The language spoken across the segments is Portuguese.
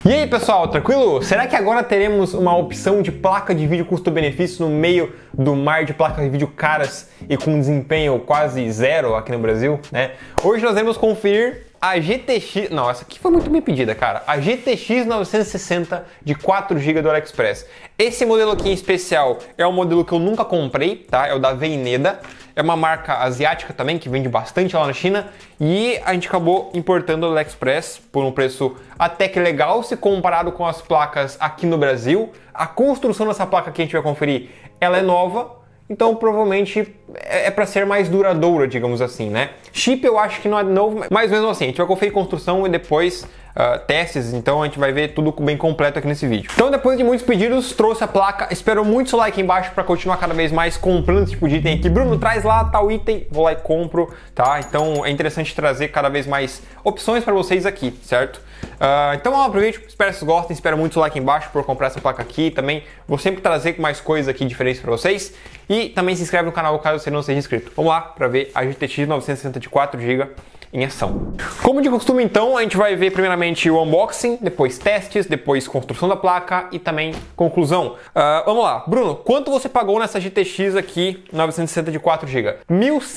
E aí pessoal, tranquilo? Será que agora teremos uma opção de placa de vídeo custo-benefício no meio do mar de placas de vídeo caras e com desempenho quase zero aqui no Brasil, né? Hoje nós vamos conferir a GTX... Não, essa aqui foi muito bem pedida, cara. A GTX 960 de 4 GB do AliExpress. Esse modelo aqui em especial é um modelo que eu nunca comprei, tá? É o da Veineda. É uma marca asiática também, que vende bastante lá na China. E a gente acabou importando do AliExpress por um preço até que legal, se comparado com as placas aqui no Brasil. A construção dessa placa que a gente vai conferir, ela é nova. Então provavelmente é para ser mais duradoura, digamos assim, né? Chip eu acho que não é novo, mas mesmo assim, a gente vai conferir construção e depois testes, então a gente vai ver tudo bem completo aqui nesse vídeo. Então depois de muitos pedidos, trouxe a placa, espero muito seu like aí embaixo para continuar cada vez mais comprando esse tipo de item aqui. Bruno, traz lá tal item, vou lá e compro, tá? Então é interessante trazer cada vez mais opções para vocês aqui, certo? Então vamos lá pro vídeo, espero que vocês gostem, espero muito seu like aí embaixo por comprar essa placa aqui. Também vou sempre trazer mais coisas aqui diferentes para vocês. E também se inscreve no canal caso você não seja inscrito. Vamos lá para ver a GTX 960 de 4 GB em ação. Como de costume então, a gente vai ver primeiramente o unboxing, depois testes, depois construção da placa e também conclusão. Vamos lá, Bruno, quanto você pagou nessa GTX aqui 960 de 4 GB? R$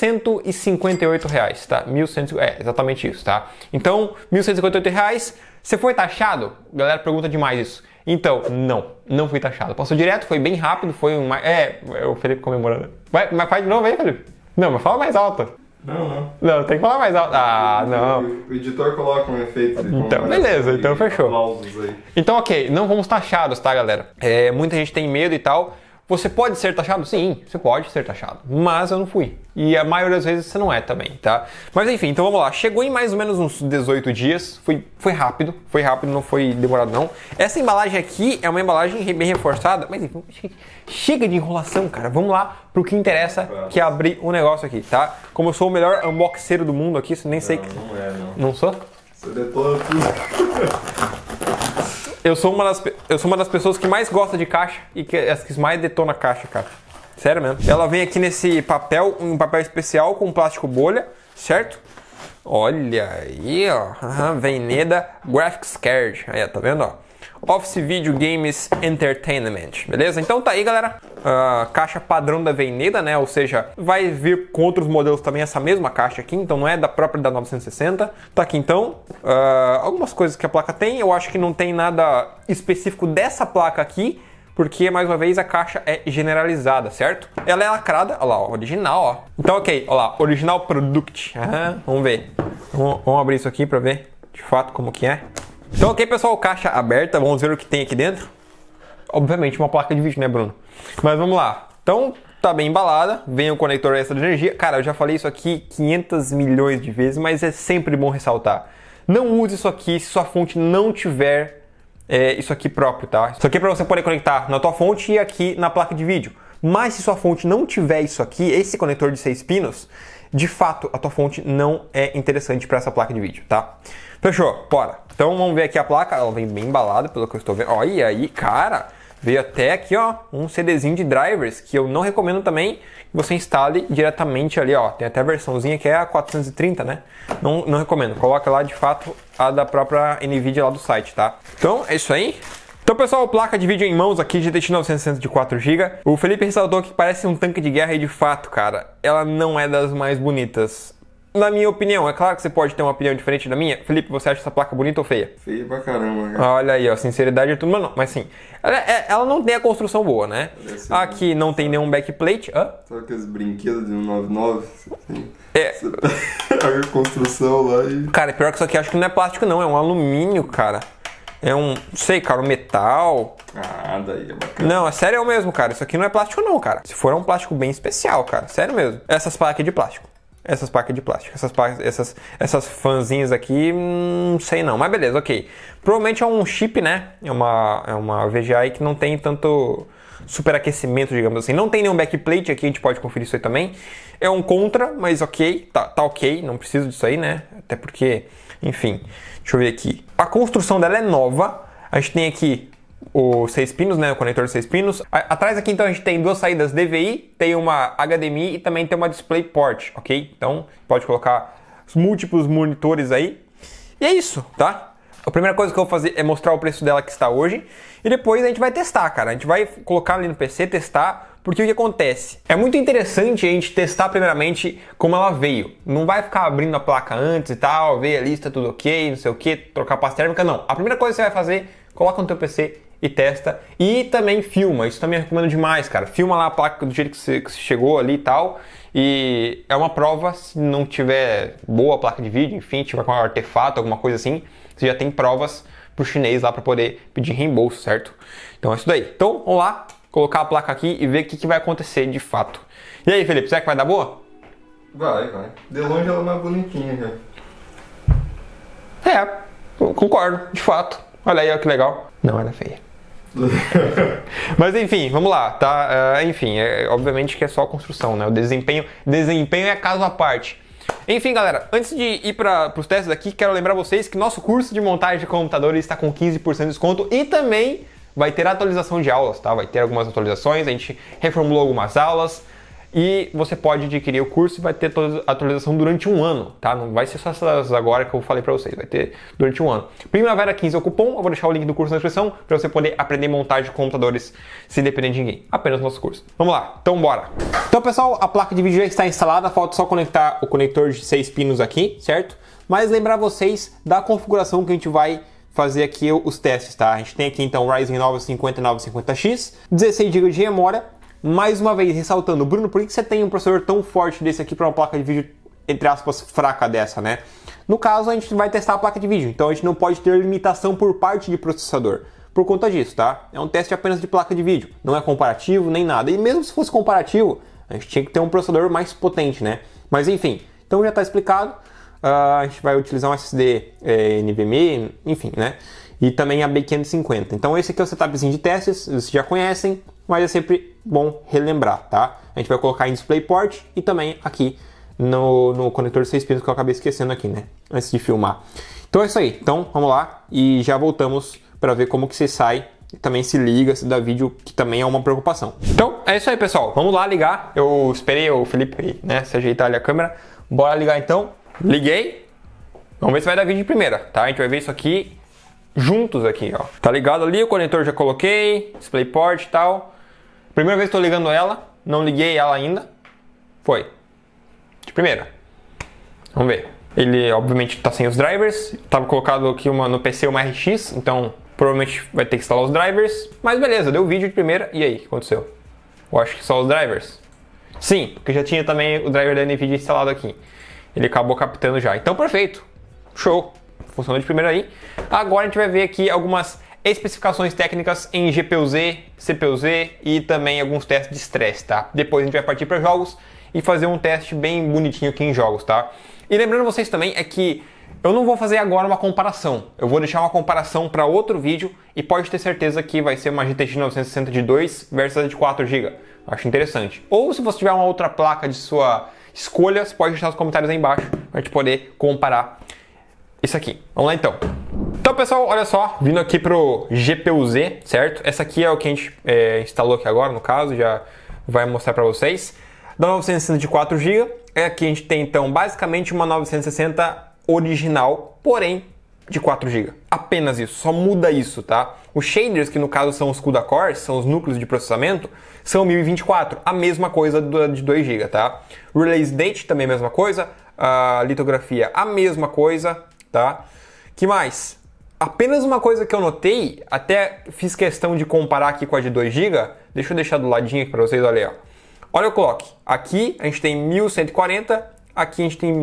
1.158, tá? 1.100, exatamente isso, tá? Então, R$ 1.158, você foi taxado? A galera pergunta demais isso. Então, não fui taxado. Passou direto, foi bem rápido, foi um... o Felipe comemorando. Mas faz de novo aí, Felipe. Não, mas fala mais alto. Não, tem que falar mais alto. Ah, não. O editor coloca um efeito. Então, beleza, então fechou. Então, ok, não vamos taxados, tá, galera? Muita gente tem medo e tal. Você pode ser taxado? Sim, você pode ser taxado. Mas eu não fui. E a maioria das vezes você não é também, tá? Mas enfim, então vamos lá. Chegou em mais ou menos uns 18 dias. Foi rápido, não foi demorado não. Essa embalagem aqui é uma embalagem bem reforçada. Mas enfim, chega de enrolação, cara. Vamos lá pro que interessa, que é abrir o negócio aqui, tá? Como eu sou o melhor unboxeiro do mundo aqui, você nem sei... Não. Não sou? Você detona tudo. Eu sou uma das pessoas que mais gosta de caixa e as que mais detona caixa, cara. Sério mesmo. Ela vem aqui nesse papel, um papel especial com plástico bolha, certo? Olha aí, ó. Veineda Graphics Card. Aí, tá vendo, ó? Office Video Games Entertainment, beleza? Então tá aí, galera. Caixa padrão da Veineda, né? Ou seja, vai vir com outros modelos também essa mesma caixa aqui. Então não é da própria da 960. Tá aqui então. Algumas coisas que a placa tem. Eu acho que não tem nada específico dessa placa aqui. Porque, mais uma vez, a caixa é generalizada, certo? Ela é lacrada. Olha lá, ó, original, ó. Então, ok. Olha lá, Original Product. Vamos ver. Vamos abrir isso aqui pra ver de fato como que é. Então, ok, pessoal, caixa aberta, vamos ver o que tem aqui dentro. Obviamente uma placa de vídeo, né, Bruno? Mas vamos lá. Então, tá bem embalada, vem o conector extra de energia. Cara, eu já falei isso aqui 500 milhões de vezes, mas é sempre bom ressaltar. Não use isso aqui se sua fonte não tiver isso aqui próprio, tá? Isso aqui é para você poder conectar na tua fonte e aqui na placa de vídeo. Mas se sua fonte não tiver isso aqui, esse conector de 6 pinos, de fato, a tua fonte não é interessante para essa placa de vídeo, tá? Fechou? Bora! Então vamos ver aqui a placa, ela vem bem embalada pelo que eu estou vendo. Olha aí, cara, veio até aqui, ó, um CDzinho de drivers, que eu não recomendo também que você instale diretamente ali, ó. Tem até a versãozinha que é a 430, né? Não recomendo, coloca lá de fato a da própria NVIDIA lá do site, tá? Então é isso aí. Então, pessoal, placa de vídeo em mãos aqui, GTX 960 de 4 GB. O Felipe ressaltou que parece um tanque de guerra e de fato, cara, ela não é das mais bonitas. Na minha opinião, é claro que você pode ter uma opinião diferente da minha. Felipe, você acha essa placa bonita ou feia? Feia pra caramba, cara. Olha aí, ó, sinceridade é tudo, mas não. Mas sim, ela não tem a construção boa, né? Aqui não tem nenhum backplate. Sabe aqueles brinquedos de 199? A construção lá e... Cara, pior que isso aqui, acho que não é plástico não, é um alumínio, cara. É um, não sei, cara, um metal. Daí é bacana. Não, é sério mesmo, cara. Isso aqui não é plástico não, cara. Se for, é um plástico bem especial, cara. Sério mesmo. Essas placas de plástico. Essas fãzinhas aqui, não sei não, mas beleza, ok. Provavelmente é um chip, né? É uma VGA que não tem tanto superaquecimento, digamos assim. Não tem nenhum backplate aqui, a gente pode conferir isso aí também. É um contra, mas ok, tá ok, não preciso disso aí, né? Até porque, enfim, deixa eu ver aqui. A construção dela é nova, a gente tem aqui os 6 pinos, né, o conector de 6 pinos. Atrás aqui então a gente tem duas saídas DVI, tem uma HDMI e também tem uma DisplayPort, ok? Então pode colocar os múltiplos monitores aí. E é isso, tá? A primeira coisa que eu vou fazer é mostrar o preço dela que está hoje e depois a gente vai testar, cara. A gente vai colocar ali no PC, testar, porque o que acontece? É muito interessante a gente testar primeiramente como ela veio. Não vai ficar abrindo a placa antes e tal, ver a lista, tudo ok, não sei o que, trocar pasta térmica, não. A primeira coisa que você vai fazer, coloca no teu PC e testa. E também filma, isso também eu recomendo demais, cara. Filma lá a placa do jeito que você chegou ali e tal. E é uma prova, se não tiver boa a placa de vídeo, enfim, tiver com um artefato, alguma coisa assim, você já tem provas pro chinês lá para poder pedir reembolso, certo? Então é isso daí. Então, vamos lá, colocar a placa aqui e ver o que vai acontecer de fato. E aí, Felipe, será que vai dar boa? Vai. De longe ela é mais bonitinha já. É, eu concordo, de fato. Olha aí, olha que legal. Não, ela é feia. Mas enfim, vamos lá, tá? Enfim, obviamente que é só construção, né? O desempenho é caso à parte. Enfim, galera, antes de ir para os testes aqui, quero lembrar vocês que nosso curso de montagem de computadores está com 15% de desconto e também vai ter atualização de aulas, tá? Vai ter algumas atualizações, a gente reformulou algumas aulas e você pode adquirir o curso e vai ter toda a atualização durante um ano, tá? Não vai ser só essas agora que eu falei para vocês, vai ter durante um ano. Primavera 15 é o cupom, eu vou deixar o link do curso na descrição para você poder aprender montagem de computadores sem depender de ninguém, apenas no nosso curso. Vamos lá, então bora! Então pessoal, a placa de vídeo já está instalada, falta só conectar o conector de 6 pinos aqui, certo? Mas lembrar vocês da configuração que a gente vai fazer aqui os testes, tá? A gente tem aqui então o Ryzen 9 50 950X, 16 GB de memória. Mais uma vez, ressaltando, Bruno, por que você tem um processador tão forte desse aqui para uma placa de vídeo, entre aspas, fraca dessa, né? No caso, a gente vai testar a placa de vídeo, então a gente não pode ter limitação por parte de processador. Por conta disso, tá? É um teste apenas de placa de vídeo, não é comparativo nem nada. E mesmo se fosse comparativo, a gente tinha que ter um processador mais potente, né? Mas enfim, então já está explicado. A gente vai utilizar um SSD NVMe, enfim, né? E também a B550. Então esse aqui é o setupzinho de testes, vocês já conhecem, mas é sempre bom relembrar, tá? A gente vai colocar em DisplayPort e também aqui no conector de 6 pinos que eu acabei esquecendo aqui, né? Antes de filmar. Então é isso aí. Então vamos lá e já voltamos para ver como que você sai e também se liga, se dá vídeo, que também é uma preocupação. Então é isso aí, pessoal. Vamos lá ligar. Eu esperei o Felipe, né, se ajeitar ali a câmera. Bora ligar então. Liguei. Vamos ver se vai dar vídeo de primeira, tá? A gente vai ver isso aqui juntos aqui, ó. Tá ligado ali, o conector já coloquei, DisplayPort e tal. Primeira vez que tô ligando ela, não liguei ela ainda. Foi. De primeira. Vamos ver. Ele, obviamente, tá sem os drivers. Tava colocado aqui no PC uma RX, então provavelmente vai ter que instalar os drivers. Mas beleza, deu vídeo de primeira. E aí, o que aconteceu? Eu acho que só os drivers. Sim, porque já tinha também o driver da NVIDIA instalado aqui. Ele acabou captando já. Então, perfeito. Show. Funcionou de primeira aí. Agora a gente vai ver aqui algumas especificações técnicas em GPU-Z, CPU-Z e também alguns testes de estresse, tá? Depois a gente vai partir para jogos e fazer um teste bem bonitinho aqui em jogos, tá? E lembrando vocês também é que eu não vou fazer agora uma comparação. Eu vou deixar uma comparação para outro vídeo e pode ter certeza que vai ser uma GTX 960 de 2 versus a de 4 GB. Acho interessante. Ou se você tiver uma outra placa de sua escolha, você pode deixar nos comentários aí embaixo para a gente poder comparar isso aqui. Vamos lá então. Então pessoal, olha só, vindo aqui pro GPU-Z, certo? Essa aqui é o que a gente instalou aqui agora, no caso, já vai mostrar para vocês. Da 960 de 4 GB, aqui a gente tem então basicamente uma 960 original, porém de 4 GB. Apenas isso, só muda isso, tá? Os shaders, que no caso são os CUDA cores, são os núcleos de processamento, são 1024, a mesma coisa de 2 GB, tá? Release date também a mesma coisa, a litografia a mesma coisa, tá? Que mais? Apenas uma coisa que eu notei, até fiz questão de comparar aqui com a de 2 GB, deixa eu deixar do ladinho aqui para vocês, olha aí, ó. Olha o clock, aqui a gente tem 1140, aqui a gente tem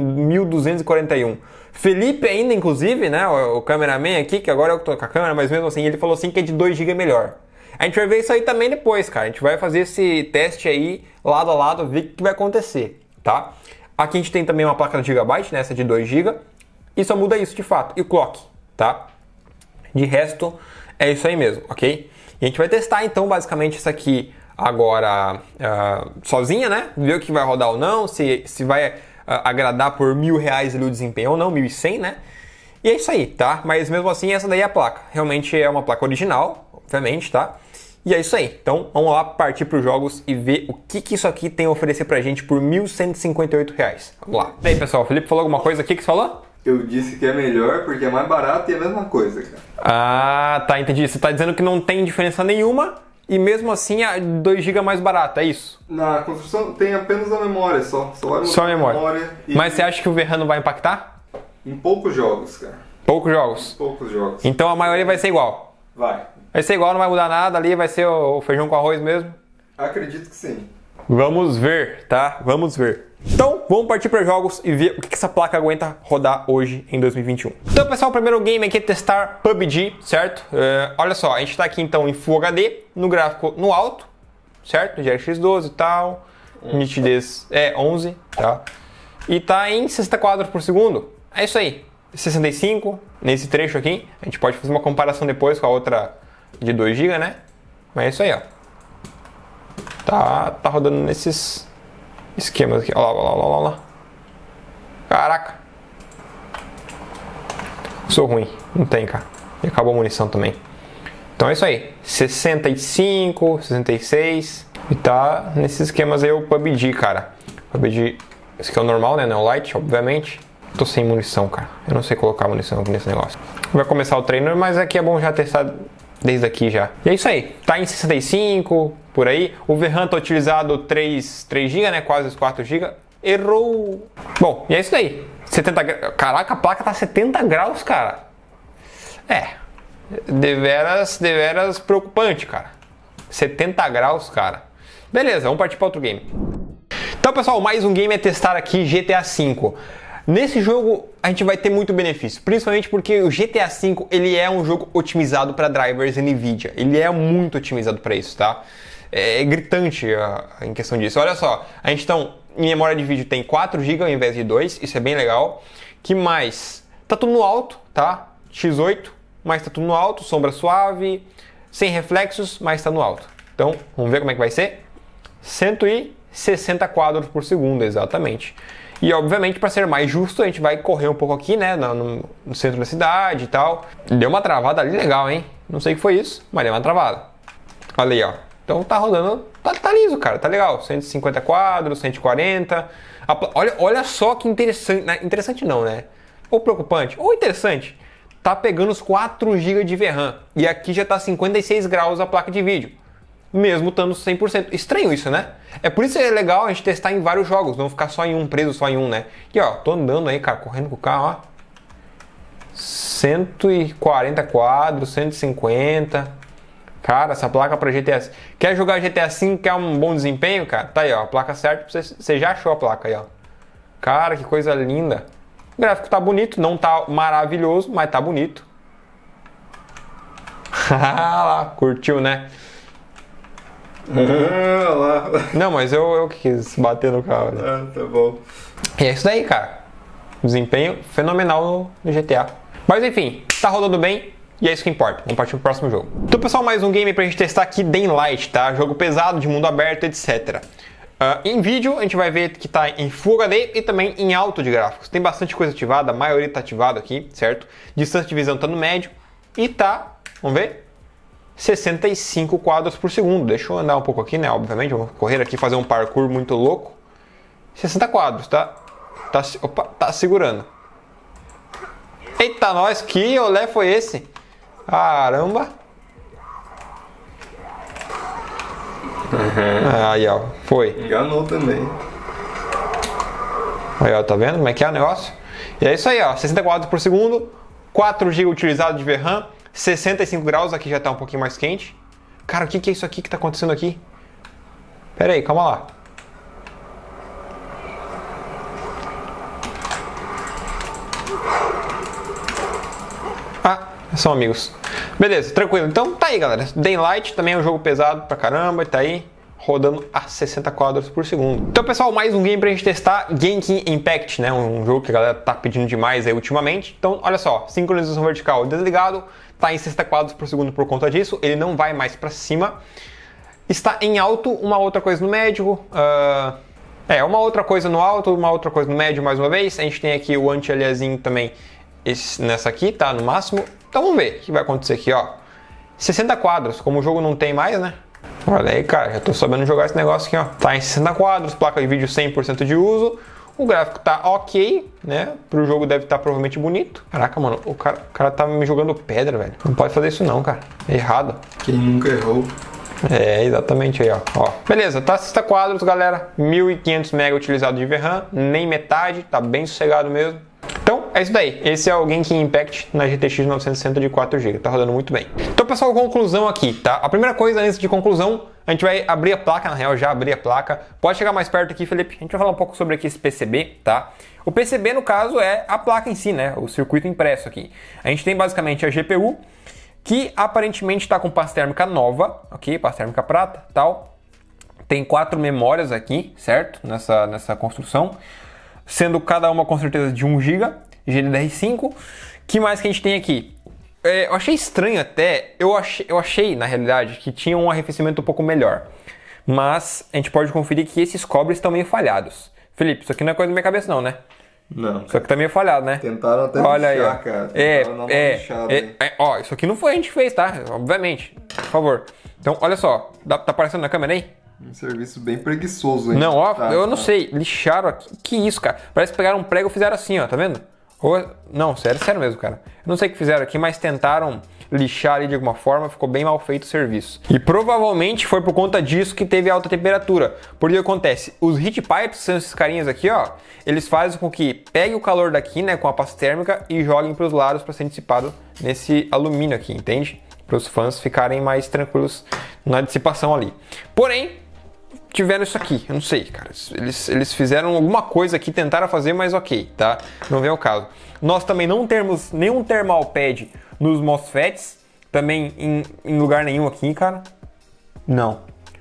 1241. Felipe ainda, inclusive, né, o cameraman aqui, que agora eu tô com a câmera, mas mesmo assim, ele falou assim que a de 2 GB é melhor. A gente vai ver isso aí também depois, cara. A gente vai fazer esse teste aí, lado a lado, ver o que vai acontecer, tá? Aqui a gente tem também uma placa de gigabyte, né, essa de 2 GB, e só muda isso de fato. E o clock, tá? De resto, é isso aí mesmo, ok? E a gente vai testar, então, basicamente, isso aqui agora sozinha, né? Ver o que vai rodar ou não, se vai agradar por R$1.000 ali o desempenho ou não, 1.100, né? E é isso aí, tá? Mas mesmo assim, essa daí é a placa. Realmente é uma placa original, obviamente, tá? E é isso aí. Então, vamos lá partir para os jogos e ver o que isso aqui tem a oferecer pra gente por R$1.158. Vamos lá. E aí, pessoal, o Felipe falou alguma coisa aqui que você falou? Eu disse que é melhor porque é mais barato e é a mesma coisa, cara. Ah, tá, entendi. Você tá dizendo que não tem diferença nenhuma e mesmo assim a 2 GB é mais barato, é isso? Na construção tem apenas a memória só. Só vai mudar Só a memória. Mas você acha que o VRAM não vai impactar? Em poucos jogos, cara. Poucos jogos? Poucos jogos. Então a maioria vai ser igual? Vai. Vai ser igual, não vai mudar nada ali, vai ser o feijão com arroz mesmo? Acredito que sim. Vamos ver, tá? Vamos ver. Então, vamos partir para jogos e ver o que essa placa aguenta rodar hoje em 2021. Então, pessoal, o primeiro game aqui é testar PUBG, certo? Olha só, a gente está aqui então em Full HD, no gráfico no alto, certo? GTX 12 e tal, nitidez é 11, tá? E tá em 60 quadros por segundo. É isso aí, 65 nesse trecho aqui. A gente pode fazer uma comparação depois com a outra de 2 GB, né? Mas é isso aí, ó. Tá rodando nesses esquemas aqui. Olha lá, olha lá, olha lá. Caraca. Sou ruim. Não tem, cara. E acabou a munição também. Então é isso aí. 65, 66. E tá nesses esquemas aí o PUBG, cara. PUBG. Esse aqui é o normal, né? Não é o light, obviamente. Tô sem munição, cara. Eu não sei colocar munição aqui nesse negócio. Vai começar o treino, mas aqui é bom já testar desde aqui já. E é isso aí. Tá em 65, por aí. O VRAM tá utilizado 3 GB, né? Quase os 4 GB. Errou. Bom, e é isso aí. 70 graus. Caraca, a placa tá 70 graus, cara. É. Deveras preocupante, cara. 70 graus, cara. Beleza, vamos partir para outro game. Então, pessoal, mais um game é testar aqui GTA V. Nesse jogo a gente vai ter muito benefício, principalmente porque o GTA V ele é um jogo otimizado para drivers NVIDIA. Ele é muito otimizado para isso, tá? É gritante em questão disso. Olha só, a gente então, em memória de vídeo tem 4 GB ao invés de 2, isso é bem legal. Que mais? Tá tudo no alto, tá? X8, mas tá tudo no alto, sombra suave, sem reflexos, mas tá no alto. Então, vamos ver como é que vai ser? 160 quadros por segundo, exatamente. E obviamente, para ser mais justo, a gente vai correr um pouco aqui, né, no centro da cidade e tal. Deu uma travada ali legal, hein? Não sei o que foi isso, mas deu uma travada. Olha aí, ó. Então tá rodando, tá liso, cara, tá legal. 150 quadros, 140. Olha só que interessante. Interessante não, né? Ou preocupante, ou interessante. Tá pegando os 4 GB de VRAM. E aqui já tá 56 graus a placa de vídeo. Mesmo estando 100%. Estranho isso, né? É por isso que é legal a gente testar em vários jogos, não ficar só em um, preso só em um, né? E ó, tô andando aí, cara, correndo com o carro, ó. 140 quadros, 150. Cara, essa placa para GTA... Quer jogar GTA V, quer um bom desempenho, cara? Tá aí, ó, a placa certa, você já achou a placa aí, ó. Cara, que coisa linda. O gráfico tá bonito, não tá maravilhoso, mas tá bonito. Lá, curtiu, né? Lá. Não, mas eu quis bater no carro. Né? Ah, tá bom. E é isso daí, cara. Desempenho fenomenal no GTA. Mas enfim, tá rodando bem e é isso que importa. Vamos partir pro próximo jogo. Então, pessoal, mais um game pra gente testar aqui, Daylight, tá? Jogo pesado, de mundo aberto, etc. Em vídeo, a gente vai ver que tá em Full HD e também em alto de gráficos. Tem bastante coisa ativada, a maioria tá ativada aqui, certo? Distância de visão tá no médio e tá, vamos ver? 65 quadros por segundo. Deixa eu andar um pouco aqui, né? Obviamente, vou correr aqui, fazer um parkour muito louco. 60 quadros, tá? Opa, tá segurando. Eita, nós, que olé foi esse? Caramba! Aí, ó, foi. Enganou também. Aí, ó, tá vendo como é que é o negócio? E é isso aí, ó, 60 quadros por segundo, 4 GB utilizado de VRAM, 65 graus, aqui já tá um pouquinho mais quente. Cara, o que é isso aqui que tá acontecendo aqui? Pera aí, calma lá. São amigos. Beleza, tranquilo. Então tá aí, galera. Daylight também é um jogo pesado pra caramba, tá aí rodando a 60 quadros por segundo. Então, pessoal, mais um game pra gente testar, Genshin Impact, né? Um jogo que a galera tá pedindo demais aí ultimamente. Então, olha só, sincronização vertical desligado, tá em 60 quadros por segundo por conta disso, ele não vai mais pra cima. Está em alto, uma outra coisa no médio, uma outra coisa no alto, uma outra coisa no médio mais uma vez. A gente tem aqui o anti-aliasinho também nessa aqui, tá? No máximo. Então vamos ver o que vai acontecer aqui, ó. 60 quadros, como o jogo não tem mais, né? Olha aí, cara, já tô sabendo jogar esse negócio aqui, ó. Tá em 60 quadros, placa de vídeo 100% de uso. O gráfico tá ok, né? Pro jogo deve estar provavelmente bonito. Caraca, mano, o cara tá me jogando pedra, velho. Não pode fazer isso não, cara. É errado. Quem nunca errou. É, exatamente aí, ó. Beleza, tá 60 quadros, galera. 1500 MB utilizado de VRAM, nem metade, tá bem sossegado mesmo. Então, é isso daí. Esse é o Genshin Impact na GTX 960 de 4GB. Tá rodando muito bem. Então, pessoal, conclusão aqui, tá? A primeira coisa, antes de conclusão, a gente vai abrir a placa, na real, já abri a placa. Pode chegar mais perto aqui, Felipe. A gente vai falar um pouco sobre aqui esse PCB, tá? O PCB, no caso, é a placa em si, né? O circuito impresso aqui. A gente tem basicamente a GPU, que aparentemente está com pasta térmica nova, ok? Pasta térmica prata, tal. Tem 4 memórias aqui, certo? Nessa construção. Sendo cada uma com certeza de 1 GB, GDDR5. Que mais que a gente tem aqui? Eu achei estranho até, eu achei na realidade que tinha um arrefecimento um pouco melhor. Mas a gente pode conferir que esses cobres estão meio falhados. Felipe, isso aqui não é coisa da minha cabeça não, né? Não. Isso aqui tá meio falhado, né? Tentaram até olha lixar, aí, ó. cara. Ó, isso aqui não foi a gente que fez, tá? Obviamente. Por favor. Então, olha só. Tá aparecendo na câmera aí? Um serviço bem preguiçoso, hein? Não, ó, eu não sei. Lixaram aqui. Que isso, cara? Parece que pegaram um prego e fizeram assim, ó. Tá vendo? Não, sério mesmo, cara. Eu não sei o que fizeram aqui, mas tentaram lixar ali de alguma forma, ficou bem mal feito o serviço. E provavelmente foi por conta disso que teve alta temperatura. Porque acontece, os heat pipes, são esses carinhas aqui, ó, eles fazem com que pegue o calor daqui, né, com a pasta térmica e joguem para os lados para ser dissipado nesse alumínio aqui, entende? Para os fãs ficarem mais tranquilos na dissipação ali. Porém, tiveram isso aqui, eu não sei, cara. Eles fizeram alguma coisa aqui, tentaram fazer, mas ok, tá? Não vem ao caso. Nós também não temos nenhum thermal pad nos MOSFETs, também em lugar nenhum aqui, cara. Não.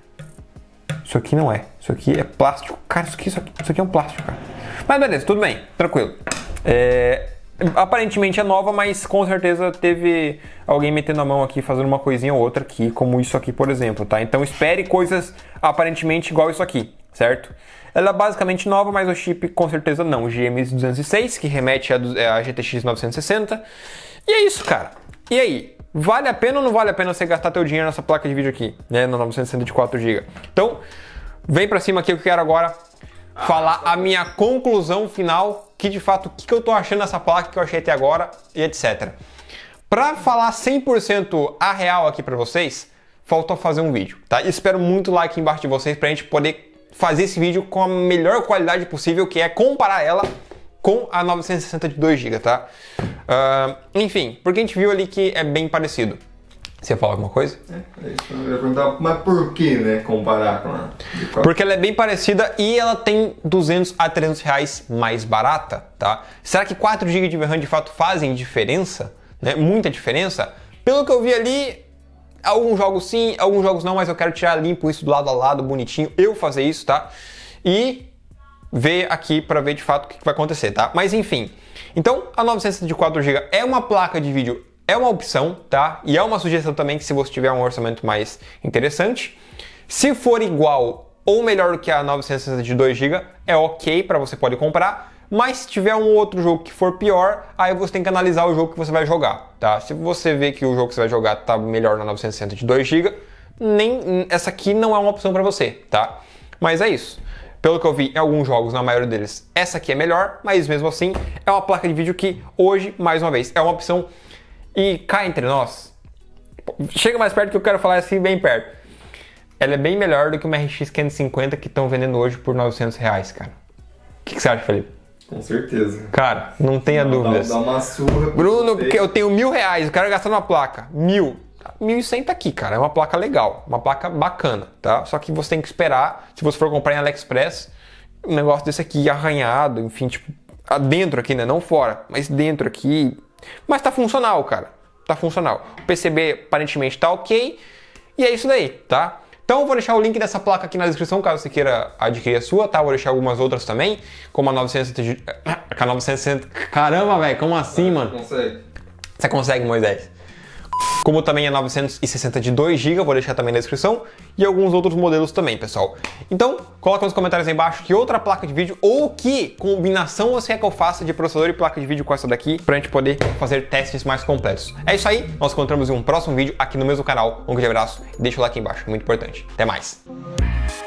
Isso aqui não é. Isso aqui é plástico. Cara, isso aqui é um plástico, cara. Mas beleza, tudo bem, tranquilo. Aparentemente é nova, mas com certeza teve alguém metendo a mão aqui, fazendo uma coisinha ou outra aqui, como isso aqui, por exemplo, tá? Então espere coisas aparentemente igual isso aqui, certo? Ela é basicamente nova, mas o chip com certeza não. GM206, que remete a GTX 960. E é isso, cara. E aí? Vale a pena ou não vale a pena você gastar teu dinheiro nessa placa de vídeo aqui, né? No 960 de 4GB. Então, vem pra cima aqui, eu quero agora falar a minha conclusão final, que de fato, o que eu tô achando dessa placa que eu achei até agora e etc. Pra falar 100% a real aqui pra vocês, faltou fazer um vídeo, tá? E espero muito like embaixo de vocês pra gente poder fazer esse vídeo com a melhor qualidade possível, que é comparar ela com a 960 de 2GB, tá? Enfim, porque a gente viu ali que é bem parecido. Você ia falar alguma coisa? Eu ia perguntar, mas por que, né, comparar com a... Porque ela é bem parecida e ela tem 200 a 300 reais mais barata, tá? Será que 4 GB de VRAM de fato fazem diferença? Né? Muita diferença? Pelo que eu vi ali, alguns jogos sim, alguns jogos não, mas eu quero tirar limpo isso do lado a lado, bonitinho, eu fazer isso, tá? E ver aqui para ver de fato o que vai acontecer, tá? Mas enfim, então a 960 de 4GB é uma placa de vídeo, é uma opção, tá? E é uma sugestão também que se você tiver um orçamento mais interessante. Se for igual ou melhor do que a 960 de 2GB, é ok para você pode comprar. Mas se tiver um outro jogo que for pior, aí você tem que analisar o jogo que você vai jogar, tá? Se você vê que o jogo que você vai jogar tá melhor na 960 de 2GB, essa aqui não é uma opção para você, tá? Mas é isso. Pelo que eu vi em alguns jogos, na maioria deles, essa aqui é melhor, mas mesmo assim é uma placa de vídeo que hoje, mais uma vez, é uma opção. E cá entre nós, chega mais perto que eu quero falar assim bem perto. Ela é bem melhor do que uma RX 550 que estão vendendo hoje por 900 reais, cara. O que você acha, Felipe? Com certeza. Cara, não tenha dúvidas. Dá uma surra. Bruno, porque eu tenho R$1.000, eu quero gastar numa placa. 1.100 tá aqui, cara. É uma placa legal, uma placa bacana, tá? Só que você tem que esperar, se você for comprar em AliExpress, um negócio desse aqui arranhado, enfim, tipo, dentro aqui, né? Não fora, mas dentro aqui. Mas tá funcional, cara. Tá funcional. O PCB aparentemente tá ok. E é isso daí, tá? Então eu vou deixar o link dessa placa aqui na descrição, caso você queira adquirir a sua, tá? Vou deixar algumas outras também, como a 960... A 960... Caramba, velho, como assim, mano? Consegue. Você consegue, Moisés. Como também a 960 de 2GB, vou deixar também na descrição, e alguns outros modelos também, pessoal. Então, coloca nos comentários aí embaixo que outra placa de vídeo ou que combinação você quer que eu faça de processador e placa de vídeo com essa daqui, pra gente poder fazer testes mais completos. É isso aí, nós nos encontramos em um próximo vídeo aqui no mesmo canal. Um grande abraço e deixa o like aí embaixo, muito importante. Até mais!